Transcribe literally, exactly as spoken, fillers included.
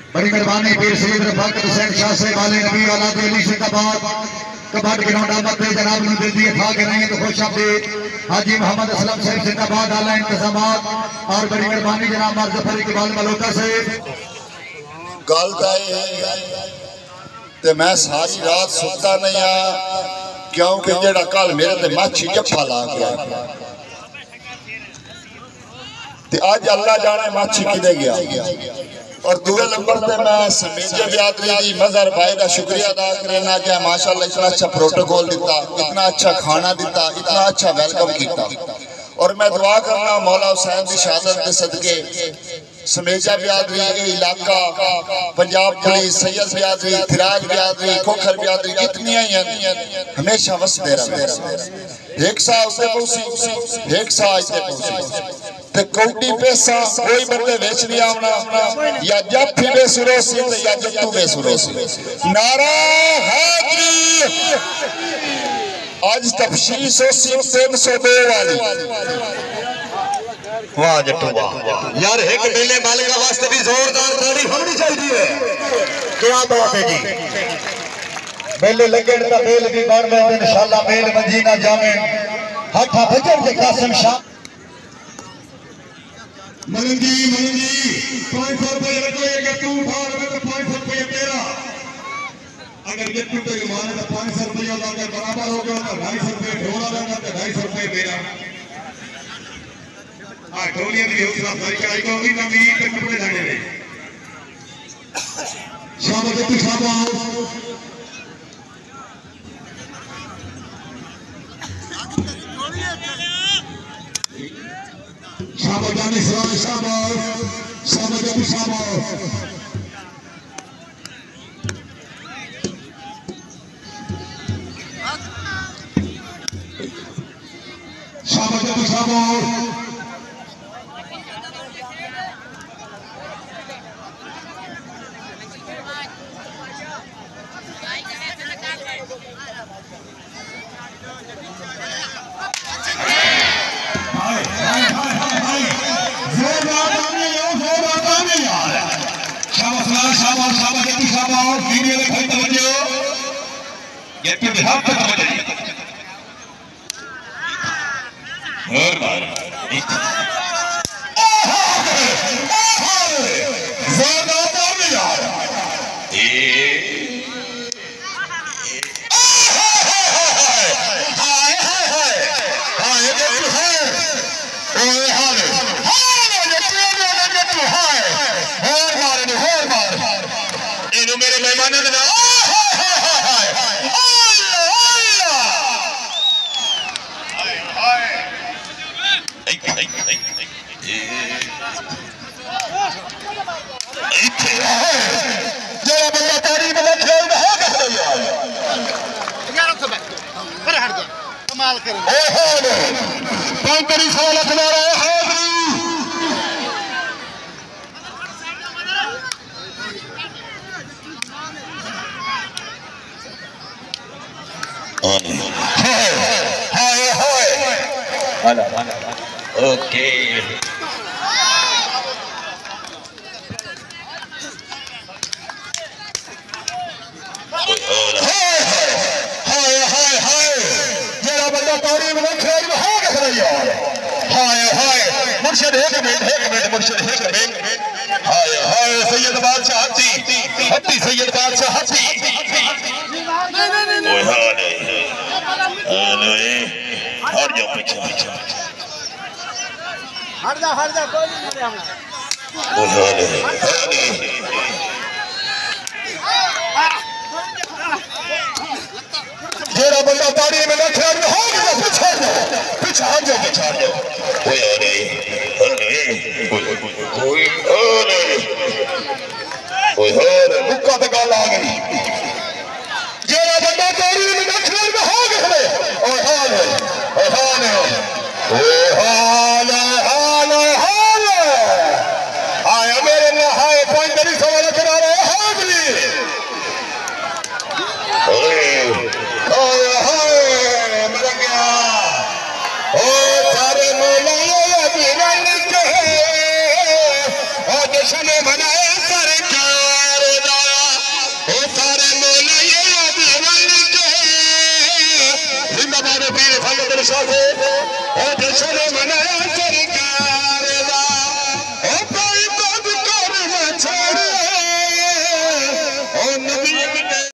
बड़ी मेहरबानी पीर सैयद रफाकत हुसैन शाह से वाले नबी वाला अली सिंदाबाद कबाड़ ग्राउंड अहमद जनाब ने दिल दिए खा के नहीं तो खुश अब्दीद हाजी मोहम्मद असलम साहब सिंदाबाद आला इंतजामात और बड़ी मेहरबानी जनाब मरजफर इकबाल मलोका से गल तो मैं सारी रात सुता नहीं आ क्योंकि जेड़ा कल मेरे ते माछी जफा ला गया ते आज अल्लाह जाने माछी किदे गया। और दूसरे नंबर पे मैं समीजे बिरादरी की मजहर भाई का शुक्रिया अदा करना कि माशाल्लाह इतना अच्छा प्रोटोकॉल दिता, इतना अच्छा खाना दिता, इतना अच्छा वेलकम किया। और मैं दुआ करना मौला हुसैन की शहादत के सदके समेजा बिरादरी ये इलाका पंजाब पुलिस सैयद बिरादरी थिराज बिरादरी खोखर बिरादरी जितनी ही हमेशा वसदे रहे। एक सा उससे पहुंची एक सा इसे पहुंची ते कौडी पैसा कोई बंदे बेच नहीं आवना या जब भी बेसुरोसी या जब तू बेसुरोसी नारा हाजिर आज तफशीस तीन सौ दो वाली वाह जट्टू वाह यार एक मेले मालिका वास्ते भी जोरदार ताली होनी चाहिए। क्या बात है जी, मेले लगे तो मेल भी बन गए इंशाल्लाह मेल मंजी ना जावे हाथा भजन के कासिम शाह मलंगी मलंगी पाँच सौ रुपये रखोगे तू उठा तो पाँच सौ रुपये तेरा अगर ये टूटे माने तो पाँच सौ रुपया अगर बराबर हो गया तो ढाई सौ रुपये ढोला लगा तो ढाई सौ रुपये मेरा हाँ ढोलिया की हौसला सरकारी को भी नमी कपड़े लाने में शाबाश जट्टू शाबाश शाबाश जाने सलाम शाबाश शाबाश जट्टू शाबाश शाबाश जट्टू शाबाश ओके मुर्शिद एक मिनट एक मिनट मुर्शिद एक मिनट हाय हाय सैयद बादशाह हत्ती हत्ती सैयद बादशाह हत्ती ओए हाय हेलो हट जाओ पीछे पीछे हट जा हट जा कोई नहीं हम ओए हाय जेरा बंदा ताड़ी में न खेल हो गया पीछे पीछे हट जाओ पीछे हट जाओ ओए अरे अरे ओए अरे ओए अरे मुक्का पे गाल आ गई जेरा बंदा ताड़ी में न खेल हो गया ओए हाल ओए हाल ओए हाल हाल हाल आया मेरे ने हाय पॉइंट तेरी सवाल करा रहे हागली ओए हाय मर गया ओ सारे मोला ये वीरन के ओ जश्न चलो